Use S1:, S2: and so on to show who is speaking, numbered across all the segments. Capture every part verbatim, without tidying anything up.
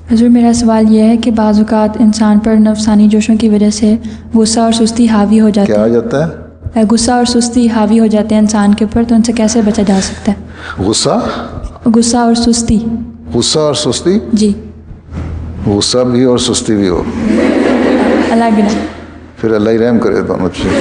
S1: حضور میرا سوال یہ ہے کہ بعض اوقات انسان پر نفسانی جوشوں کی وجہ سے غصہ اور سستی حاوی ہو جاتا ہے.
S2: کیا آ جاتا ہے؟
S1: غصہ اور سستی حاوی ہو جاتے ہیں انسان کے اوپر، تو ان سے کیسے بچا جا سکتا ہے؟
S2: غصہ
S1: غصہ اور سستی.
S2: غصہ اور سستی؟
S1: جی.
S2: غصہ بھی اور سستی بھی ہو،
S1: الگ الگ.
S2: پھر اللہ ہی رحم کرے دونوں سے.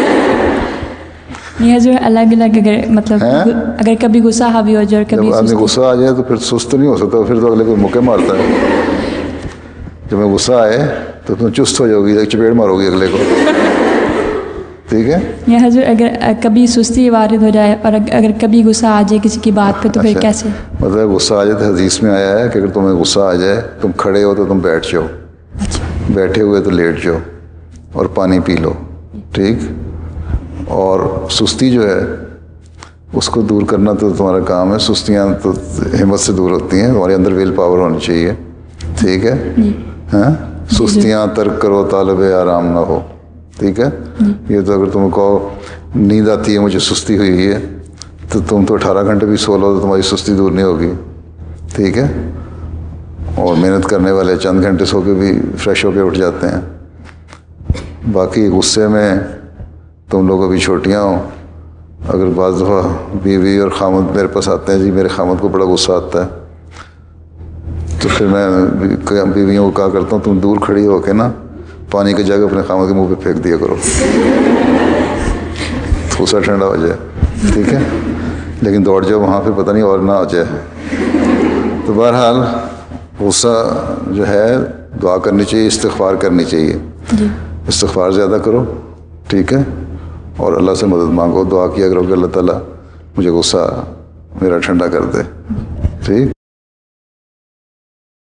S1: نہیں حضور، الگ الگ. اگر مطلب اگر کبھی غصہ حاوی ہو جائے اور کبھی
S2: جب آدمی
S1: سستی.
S2: غصہ آ جائے تو پھر سست نہیں ہو سکتا، پھر تو اگلے کو موقع مارتا ہے. جب میں غصہ آئے تو تم چست ہو جاؤ گی، ایک چپیڑ مارو گی اگلے کو. ٹھیک ہے.
S1: یا حضور اگر کبھی سستی وارد ہو جائے اور اگر کبھی غصہ آ جائے کسی کی بات پہ تو پھر کیسے؟
S2: مطلب غصہ آ جائے تو حدیث میں آیا ہے کہ اگر تمہیں غصہ آ جائے، تم کھڑے ہو تو تم بیٹھ جاؤ، بیٹھے ہوئے تو لیٹ جاؤ اور پانی پی لو. ٹھیک. اور سستی جو ہے اس کو دور کرنا تو تمہارا کام ہے. سستیاں تو ہمت سے دور ہوتی ہیں، تمہارے اندر ویل پاور ہونی چاہیے. ٹھیک ہے. ہاں، سستیاں ترک کرو طالب آرام نہ ہو. ٹھیک ہے. یہ تو اگر تم کہو نیند آتی ہے مجھے سستی ہوئی ہوئی ہے تو تم تو اٹھارہ گھنٹے بھی سو لو تو تمہاری سستی دور نہیں ہوگی. ٹھیک ہے. اور محنت کرنے والے چند گھنٹے سو کے بھی فریش ہو کے اٹھ جاتے ہیں. باقی غصے میں تم لوگ ابھی چھوٹیاں ہو. اگر بعض دفعہ بیوی اور خامد میرے پاس آتے ہیں، جی میرے خامد کو بڑا غصہ آتا ہے، تو پھر میں بیویوں کو کہا کرتا ہوں تم دور کھڑی ہو کے نا پانی کی جگہ اپنے خامد کے منہ پہ پھینک دیا کرو، غصہ ٹھنڈا ہو جائے. ٹھیک ہے. لیکن دوڑ جاؤ وہاں پہ پتہ نہیں اور نہ ہو جائے. تو بہرحال غصہ جو ہے دعا کرنی چاہیے، استغفار کرنی چاہیے.
S1: جی.
S2: استغفار زیادہ کرو. ٹھیک ہے. اور اللہ سے مدد مانگو، دعا کیا کرو کہ اللہ تعالیٰ مجھے غصہ میرا ٹھنڈا کر دے. ٹھیک.